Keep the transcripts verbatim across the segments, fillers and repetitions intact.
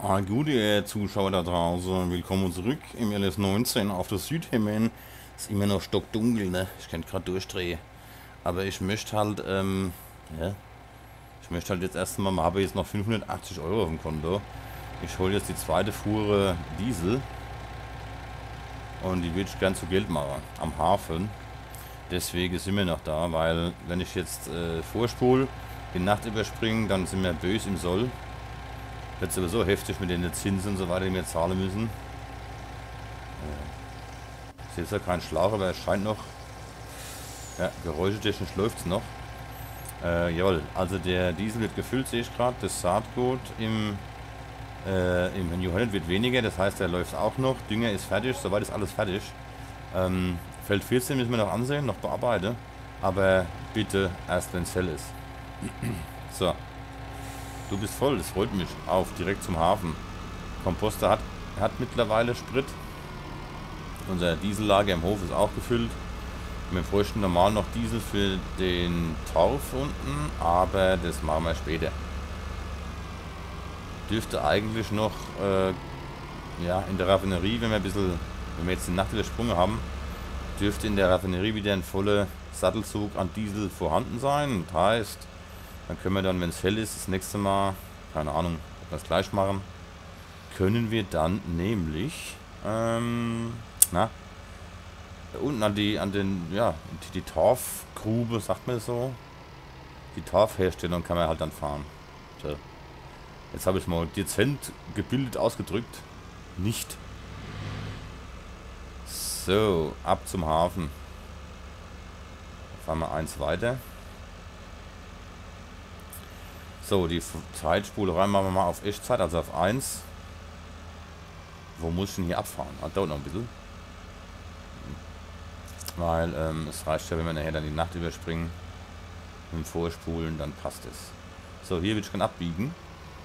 Ah, gute äh, Zuschauer da draußen, willkommen zurück im L S neunzehn auf der Südhemmen. Ist immer noch stockdunkel, ne? Ich könnte gerade durchdrehen. Aber ich möchte halt, ähm, ja, ich möchte halt jetzt erstmal, mal habe jetzt noch fünfhundertachtzig Euro auf dem Konto. Ich hole jetzt die zweite Fuhre Diesel und die würde ich gern zu Geld machen, am Hafen. Deswegen sind wir noch da, weil wenn ich jetzt äh, vorspule, die Nacht überspringen, dann sind wir böse im Soll. Wird sowieso heftig mit den Zinsen und so weiter, die wir zahlen müssen. Ich sehe zwar keinen Schlauch, aber es scheint noch. Ja, geräuschetechnisch läuft es noch. Äh, jawohl, also der Diesel wird gefüllt, sehe ich gerade. Das Saatgut im, äh, im New Holland wird weniger, das heißt, der läuft auch noch. Dünger ist fertig, soweit ist alles fertig. Ähm, Feld vierzehn müssen wir noch ansehen, noch bearbeiten. Aber bitte erst, wenn es hell ist. So, du bist voll, das freut mich. Auf, direkt zum Hafen. Komposter hat, hat mittlerweile Sprit. Unser Diesellager im Hof ist auch gefüllt. Wir bräuchten normal noch Diesel für den Torf unten, aber das machen wir später. Dürfte eigentlich noch äh, ja, in der Raffinerie, wenn wir ein bisschen, wenn wir jetzt die Nacht übersprungen haben, dürfte in der Raffinerie wieder ein voller Sattelzug an Diesel vorhanden sein. Das heißt, dann können wir dann, wenn es hell ist, das nächste Mal, keine Ahnung, ob wir es gleich machen, können wir dann nämlich ähm, na, unten an die, an den, ja, die, die Torfgrube, sagt man so. Die Torfherstellung kann man halt dann fahren. So. Jetzt habe ich mal dezent gebildet ausgedrückt. Nicht. So, ab zum Hafen. Fahren wir eins weiter. So, die Zeitspulerei machen wir mal auf Echtzeit, also auf eins. Wo muss ich denn hier abfahren? Ah, dauert noch ein bisschen. Weil ähm, es reicht ja, wenn wir nachher dann die Nacht überspringen. Mit dem Vorspulen, dann passt es. So, hier will ich gerne abbiegen.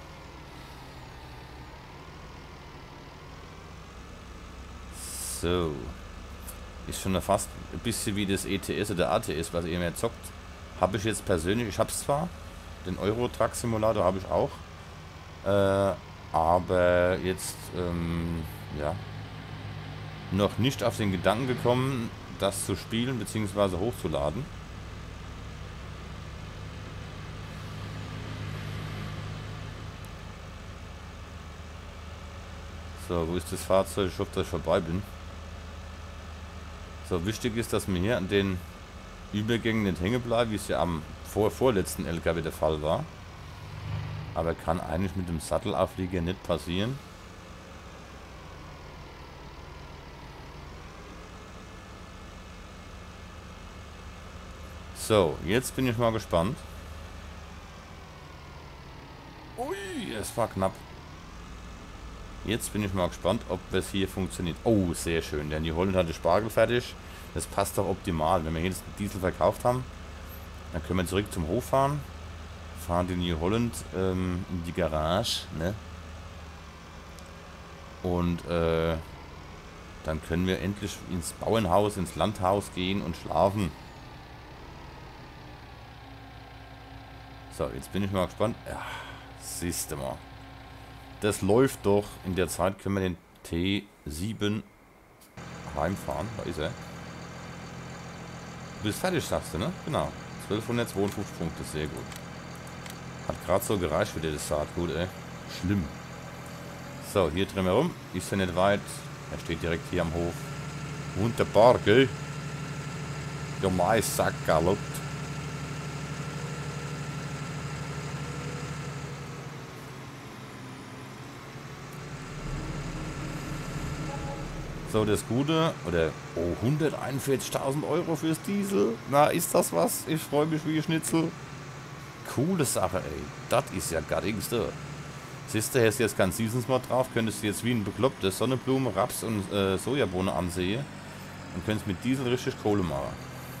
So. Ist schon fast ein bisschen wie das E T S oder A T S, was ihr mehr zockt. Habe ich jetzt persönlich, ich habe es zwar, den Euro Truck Simulator habe ich auch. Äh, aber jetzt, ähm, ja, noch nicht auf den Gedanken gekommen, das zu spielen bzw. hochzuladen. So, wo ist das Fahrzeug? Ich hoffe, dass ich vorbei bin. So, wichtig ist, dass man hier an den Übergängen nicht hängen bleibt, wie es ja am vor vorletzten L K W der Fall war. Aber kann eigentlich mit dem Sattelauflieger nicht passieren. So, jetzt bin ich mal gespannt. Ui, es war knapp. Jetzt bin ich mal gespannt, ob es hier funktioniert. Oh, sehr schön. Der New Holland hat die Spargel fertig. Das passt doch optimal. Wenn wir hier jetzt Diesel verkauft haben, dann können wir zurück zum Hof fahren. Fahren den New Holland ähm, in die Garage. Ne? Und äh, dann können wir endlich ins Bauernhaus, ins Landhaus gehen und schlafen. So, jetzt bin ich mal gespannt. Ja, siehst du mal. Das läuft doch. In der Zeit können wir den T sieben heimfahren. Da ist er. Du bist fertig, sagst du, ne? Genau. zwölfhundertzweiundfünfzig Punkte, sehr gut. Hat gerade so gereicht für dir das Saatgut, ey. Schlimm. So, hier drin herum. Ist er nicht weit. Er steht direkt hier am Hof. Wunderbar, gell? Der Maissack galoppt. So, das Gute, oder oh, hunderteinundvierzigtausend Euro fürs Diesel. Na, ist das was? Ich freue mich wie ein Schnitzel. Coole Sache, ey. Das ist ja gattings da. Siehst du, hast jetzt kein Seasons Mod drauf, könntest du jetzt wie ein bekloppter Sonnenblume, Raps und äh, Sojabohne ansehen und könntest mit Diesel richtig Kohle machen.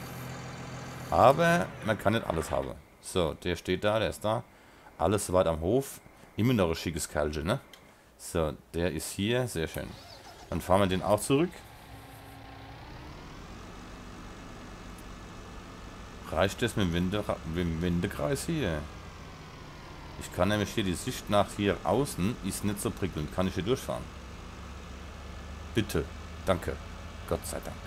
Aber man kann nicht alles haben. So, der steht da, der ist da. Alles soweit am Hof. Immer noch ein schickes Kerlchen, ne? So, der ist hier, sehr schön. Dann fahren wir den auch zurück. Reicht das mit dem, Wende, mit dem Wendekreis hier? Ich kann nämlich hier die Sicht nach hier außen, ist nicht so prickelnd. Kann ich hier durchfahren? Bitte. Danke. Gott sei Dank.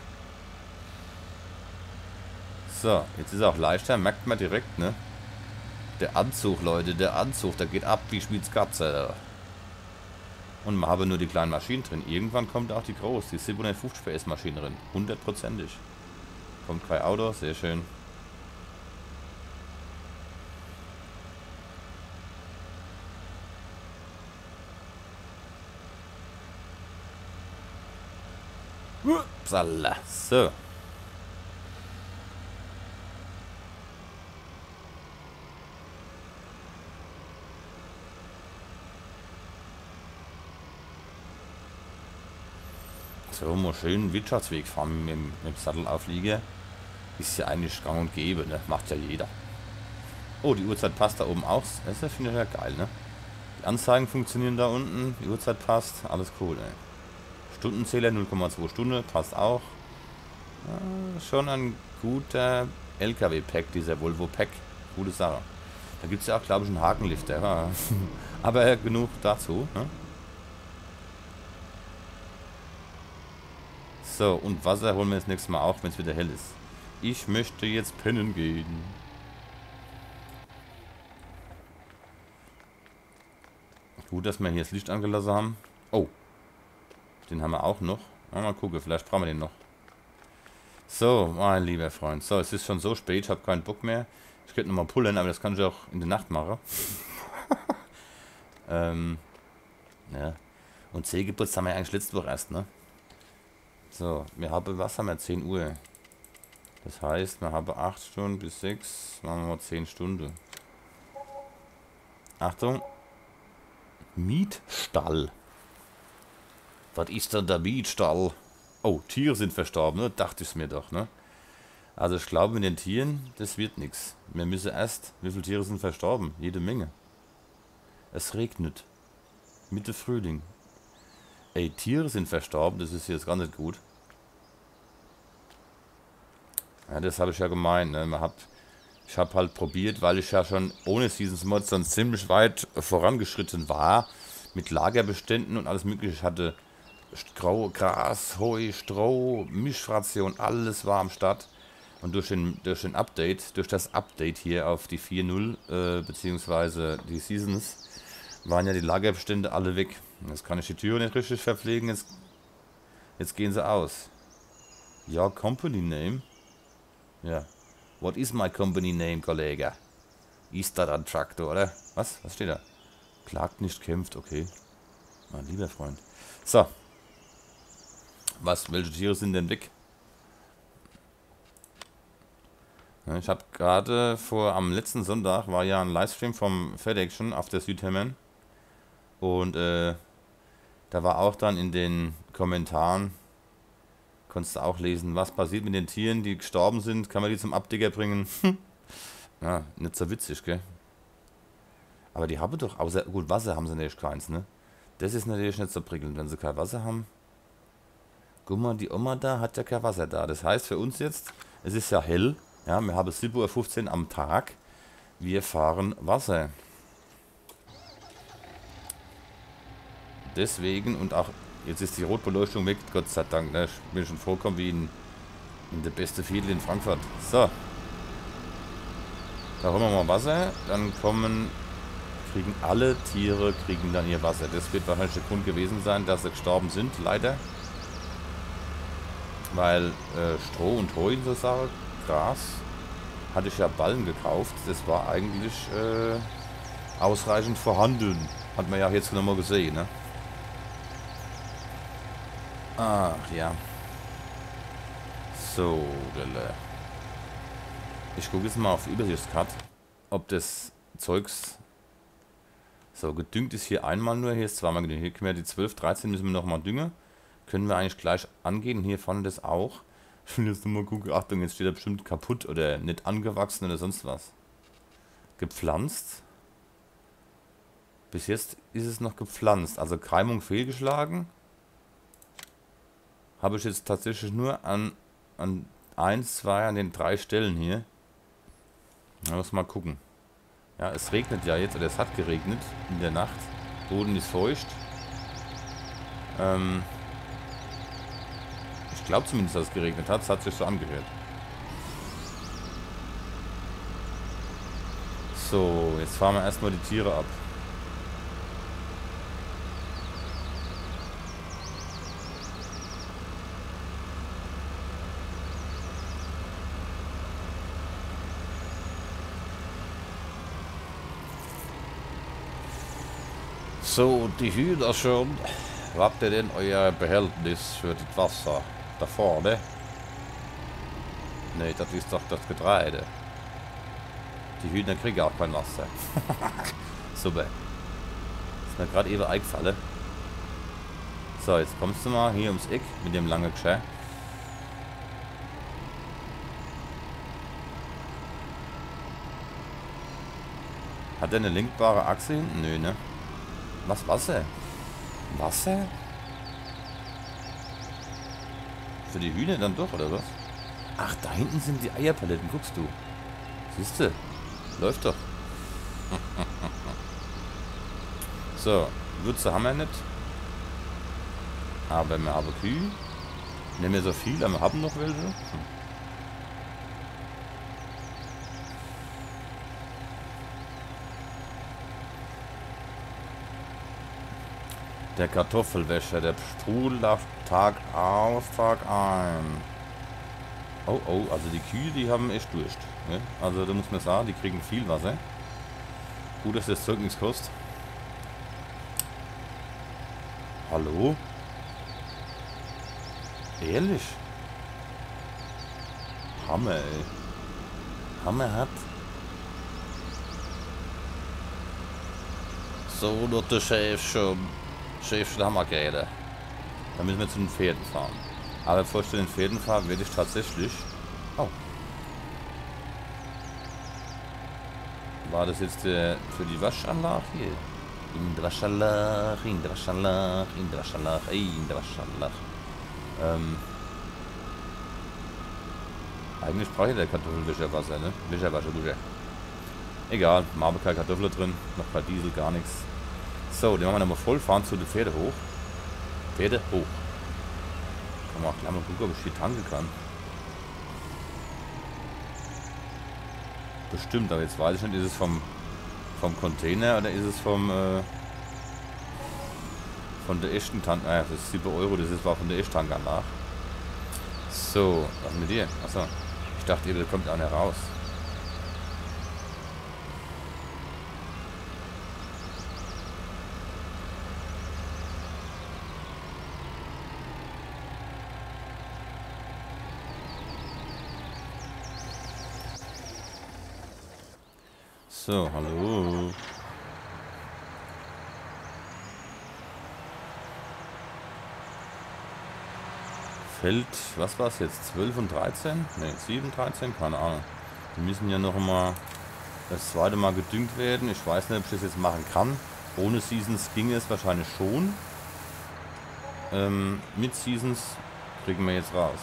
So, jetzt ist es auch leichter. Merkt man direkt, ne? Der Anzug, Leute. Der Anzug, der geht ab wie Schmieds Katze. Und man habe nur die kleinen Maschinen drin. Irgendwann kommt auch die groß, die siebenhundertfünfzig P S Maschine drin. Hundertprozentig. Kommt kein Auto, sehr schön. Upsala. So. So, mal schön Wirtschaftsweg fahren mit, mit dem Sattelauflieger. Ist ja eigentlich gang und gäbe, ne? Macht ja jeder. Oh, die Uhrzeit passt da oben auch. Das finde ich ja geil, ne? Die Anzeigen funktionieren da unten, die Uhrzeit passt, alles cool, ey. Stundenzähler null Komma zwei Stunden, passt auch. Ja, schon ein guter L K W-Pack, dieser Volvo-Pack. Gute Sache. Da gibt es ja auch, glaube ich, einen Hakenlifter. Ja. Aber genug dazu, ne? So, und Wasser holen wir das nächste Mal auch, wenn es wieder hell ist. Ich möchte jetzt pennen gehen. Gut, dass wir hier das Licht angelassen haben. Oh. Den haben wir auch noch. Mal gucken, vielleicht brauchen wir den noch. So, mein lieber Freund. So, es ist schon so spät, ich habe keinen Bock mehr. Ich könnte nochmal pullen, aber das kann ich auch in der Nacht machen. ähm, ja. Und C-Geburtstag haben wir eigentlich letzte Woche erst, ne? So, wir haben, was haben wir? zehn Uhr. Das heißt, wir haben acht Stunden bis sechs, machen wir mal zehn Stunden. Achtung. Mietstall. Was ist denn der Mietstall? Oh, Tiere sind verstorben, ne? Dachte ich mir doch, ne? Also ich glaube, mit den Tieren, das wird nichts. Wir müssen erst, wie viele Tiere sind verstorben? Jede Menge. Es regnet. Mitte Frühling. Ey, Tiere sind verstorben, das ist jetzt gar nicht gut. Ja, das habe ich ja gemeint, ne? Man hat, ich habe halt probiert, weil ich ja schon ohne Seasons Mods dann ziemlich weit vorangeschritten war. Mit Lagerbeständen und alles mögliche. Ich hatte Stroh, Gras, Heu, Stroh, Mischration, alles war am Start. Und durch den, durch den Update, durch das Update hier auf die vier Punkt null, äh, beziehungsweise die Seasons, waren ja die Lagerbestände alle weg. Jetzt kann ich die Türe nicht richtig verpflegen, jetzt, jetzt gehen sie aus. Ja, Company Name? Ja. What is my company name, Kollege? Ist das ein Traktor, oder? Was? Was steht da? Klagt nicht, kämpft, okay. Mein lieber Freund. So. Was, welche Tiere sind denn weg? Ich habe gerade vor, am letzten Sonntag war ja ein Livestream vom FedAction auf der Südhemmern. Und äh, da war auch dann in den Kommentaren, konntest du auch lesen, was passiert mit den Tieren, die gestorben sind, kann man die zum Abdecker bringen? Ja, nicht so witzig, gell? Aber die haben doch, außer, gut, Wasser haben sie natürlich keins, ne? Das ist natürlich nicht so prickelnd, wenn sie kein Wasser haben. Guck mal, die Oma da hat ja kein Wasser da. Das heißt für uns jetzt, es ist ja hell, ja, wir haben sieben Uhr fünfzehn am Tag, wir fahren Wasser. Deswegen und auch, jetzt ist die Rotbeleuchtung weg, Gott sei Dank, ne? Ich bin schon vorkommen wie in, in der beste Viertel in Frankfurt. So. Da holen wir mal Wasser, dann kommen, kriegen alle Tiere, kriegen dann ihr Wasser. Das wird wahrscheinlich der Grund gewesen sein, dass sie gestorben sind, leider. Weil äh, Stroh und Heu, so Sache, Gras, hatte ich ja Ballen gekauft. Das war eigentlich äh, ausreichend vorhanden. Hat man ja jetzt nochmal gesehen, ne? Ach ja. So, Delle. Ich gucke jetzt mal auf Übersichtskarte, ob das Zeugs. So, gedüngt ist hier einmal nur, hier ist zweimal gedüngt. Hier können wir die zwölf, dreizehn müssen wir nochmal düngen. Können wir eigentlich gleich angehen. Hier vorne das auch. Ich will jetzt nochmal gucken. Achtung, jetzt steht er bestimmt kaputt oder nicht angewachsen oder sonst was. Gepflanzt. Bis jetzt ist es noch gepflanzt. Also Keimung fehlgeschlagen. Habe ich jetzt tatsächlich nur an, an eins, zwei, an den drei Stellen hier. Da muss mal gucken. Ja, es regnet ja jetzt, oder es hat geregnet in der Nacht. Boden ist feucht. Ähm ich glaube zumindest, dass es geregnet hat. Es hat sich so angehört. So, jetzt fahren wir erstmal die Tiere ab. So, die Hühner schon. Wo habt ihr denn euer Behältnis für das Wasser? Da vorne? Ne, das ist doch das Getreide. Die Hühner kriegen auch kein Wasser. Super. Ist mir gerade eben eingefallen. So, jetzt kommst du mal hier ums Eck mit dem langen Geschirr. Hat er eine lenkbare Achse hinten? Nö, ne? Was, Wasser? Wasser? Für die Hühner dann doch, oder was? Ach, da hinten sind die Eierpaletten, guckst du. Siehst du? Läuft doch. So, Würze haben wir nicht. Aber wir haben Kühe. Nicht mehr so viel, aber wir haben noch welche. Hm. Der Kartoffelwäscher, der strudelt auf Tag aus, Tag ein. Oh, oh, also die Kühe, die haben echt Durst. Ne? Also da muss man sagen, die kriegen viel Wasser. Gut, dass das Zeug nichts kostet. Hallo? Ehrlich? Hammer, ey. Hammer hat. So, dort der Chef schon. Chef schon Hammergeile. Da müssen wir zu den Pferden fahren. Aber bevor ich zu den Pferden fahre, werde ich tatsächlich... Oh. War das jetzt äh, für die Waschanlage hier? In der Waschanlage, in der Waschanlage, in der Waschanlage, ey, in der Waschanlage. Ähm... Eigentlich brauche ich der Kartoffelwischer Wasser, ne? Wischer, Wascher, Wischer. Egal, mal keine Kartoffeln drin, noch kein Diesel, gar nichts. So, den machen wir nochmal voll, fahren zu den Pferde hoch. Pferde hoch. Kann man auch gleich mal gucken, ob ich hier tanken kann. Bestimmt, aber jetzt weiß ich nicht, ist es vom, vom Container oder ist es vom äh, von der echten Tank. Naja, das ist sieben Euro, das ist war von der echten Tankanlage. So, was mit dir? Achso, ich dachte eben, da kommt einer raus. So, hallo. Feld, was war es jetzt? zwölf und dreizehn? Ne, sieben, dreizehn? Keine Ahnung. Die müssen ja noch mal das zweite Mal gedüngt werden. Ich weiß nicht, ob ich das jetzt machen kann. Ohne Seasons ginge es wahrscheinlich schon. Ähm, mit Seasons kriegen wir jetzt raus.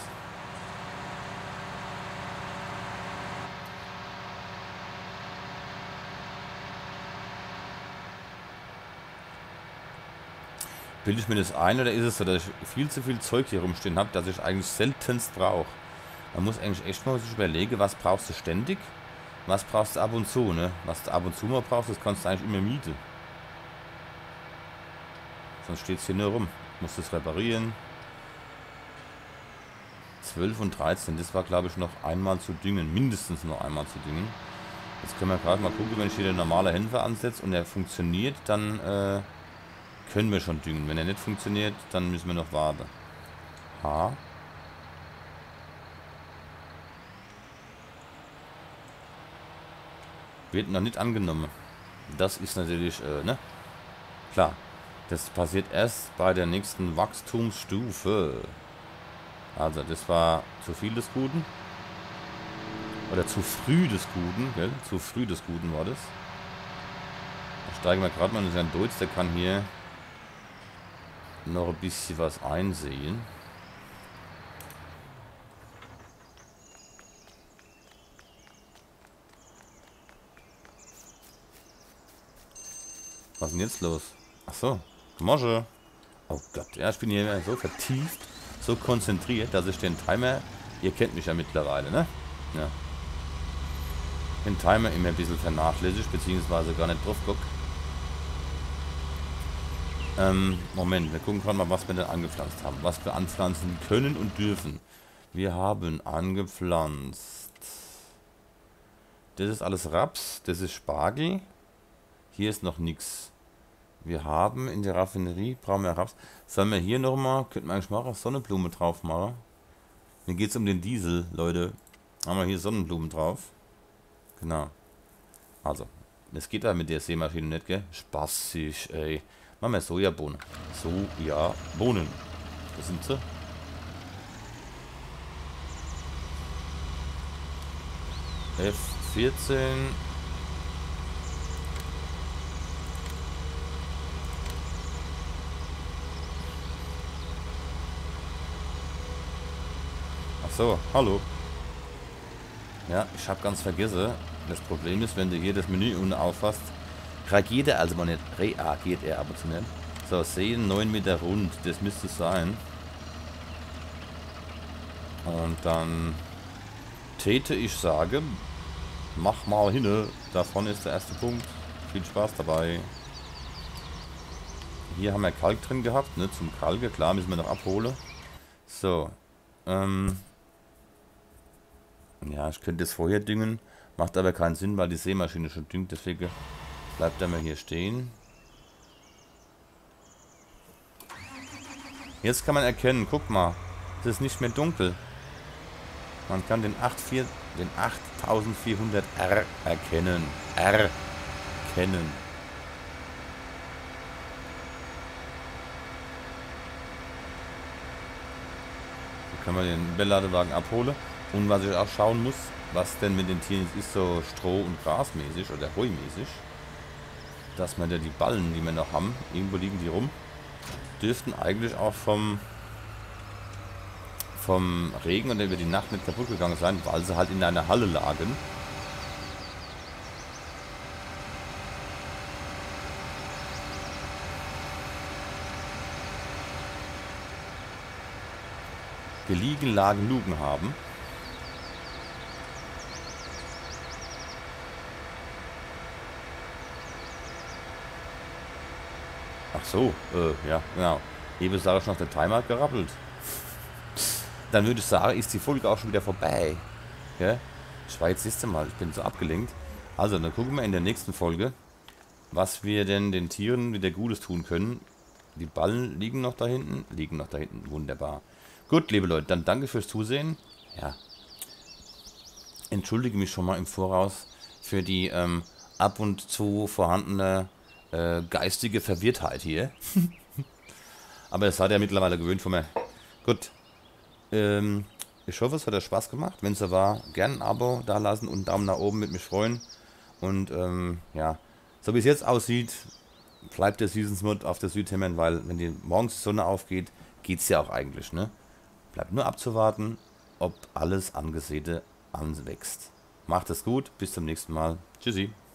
Bilde ich mir das ein oder ist es so, dass ich viel zu viel Zeug hier rumstehen habe, das ich eigentlich seltenst brauche? Man muss eigentlich echt mal sich überlegen, was brauchst du ständig, was brauchst du ab und zu, ne? Was du ab und zu mal brauchst, das kannst du eigentlich immer mieten. Sonst steht es hier nur rum. Ich muss das reparieren. zwölf und dreizehn, das war glaube ich noch einmal zu düngen, mindestens noch einmal zu düngen. Jetzt können wir gerade mal gucken, wenn ich hier den normalen Helfer ansetze und er funktioniert, dann äh, können wir schon düngen. Wenn er nicht funktioniert, dann müssen wir noch warten. H. Wird noch nicht angenommen. Das ist natürlich, äh, ne? Klar. Das passiert erst bei der nächsten Wachstumsstufe. Also, das war zu viel des Guten. Oder zu früh des Guten, gell? Zu früh des Guten war das. Da steigen wir gerade mal in seinen Deutsch, der kann hier noch ein bisschen was einsehen. Was ist denn jetzt los? Achso, Mosche. Oh Gott, ja, ich bin hier so vertieft, so konzentriert, dass ich den Timer, ihr kennt mich ja mittlerweile, ne? Ja. Den Timer immer ein bisschen vernachlässigt, beziehungsweise gar nicht drauf guck. Ähm, Moment, wir gucken gerade mal, was wir denn angepflanzt haben. Was wir anpflanzen können und dürfen. Wir haben angepflanzt. Das ist alles Raps, das ist Spargel. Hier ist noch nichts. Wir haben in der Raffinerie, brauchen wir Raps. Sollen wir hier nochmal, könnten wir eigentlich mal Sonnenblume drauf machen. Mir geht es um den Diesel, Leute. Haben wir hier Sonnenblumen drauf. Genau. Also, das geht da mit der Sämaschine nicht, gell? Spaßig, ey. Machen wir Sojabohnen. Sojabohnen. Das sind sie. F vierzehn. So, hallo. Ja, ich habe ganz vergessen. Das Problem ist, wenn du hier das Menü unten auffasst, reagiert er also mal nicht. Reagiert er aber zu nicht. So, sehen neun Meter rund. Das müsste es sein. Und dann täte ich sagen, mach mal hin. Davon ist der erste Punkt. Viel Spaß dabei. Hier haben wir Kalk drin gehabt, ne? Zum Kalke. Klar, müssen wir noch abholen. So, ähm... ja, ich könnte es vorher düngen, macht aber keinen Sinn, weil die Sämaschine schon düngt, deswegen bleibt er mal hier stehen. Jetzt kann man erkennen, guck mal, es ist nicht mehr dunkel. Man kann den, den achttausendvierhundert R erkennen. R erkennen. So kann man den Bellladewagen abholen. Und was ich auch schauen muss, was denn mit den Tieren ist, so Stroh- und Grasmäßig oder Heumäßig, dass man da die Ballen, die wir noch haben, irgendwo liegen die rum, dürften eigentlich auch vom, vom Regen und über die Nacht nicht kaputt gegangen sein, weil sie halt in einer Halle lagen. Geliegen, lagen, lugen haben. Ach so, äh, ja, genau. Eben sage ich noch, der Timer hat gerappelt. Dann würde ich sagen, ist die Folge auch schon wieder vorbei. Ja? Ich war jetzt, siehst du mal, ich bin so abgelenkt. Also, dann gucken wir in der nächsten Folge, was wir denn den Tieren wieder Gutes tun können. Die Ballen liegen noch da hinten, liegen noch da hinten, wunderbar. Gut, liebe Leute, dann danke fürs Zusehen. Ja. Entschuldige mich schon mal im Voraus für die ähm, ab und zu vorhandene äh, geistige Verwirrtheit hier. Aber das hat er mittlerweile gewöhnt von mir. Gut. Ähm, ich hoffe, es hat euch Spaß gemacht. Wenn es so war, gerne ein Abo da lassen und einen Daumen nach oben, mit mich freuen. Und ähm, ja, so wie es jetzt aussieht, bleibt der Seasons Mod auf der Südhemmern, weil wenn die morgens die Sonne aufgeht, geht es ja auch eigentlich, ne? Bleibt nur abzuwarten, ob alles Angesäte anwächst. Macht es gut, bis zum nächsten Mal. Tschüssi.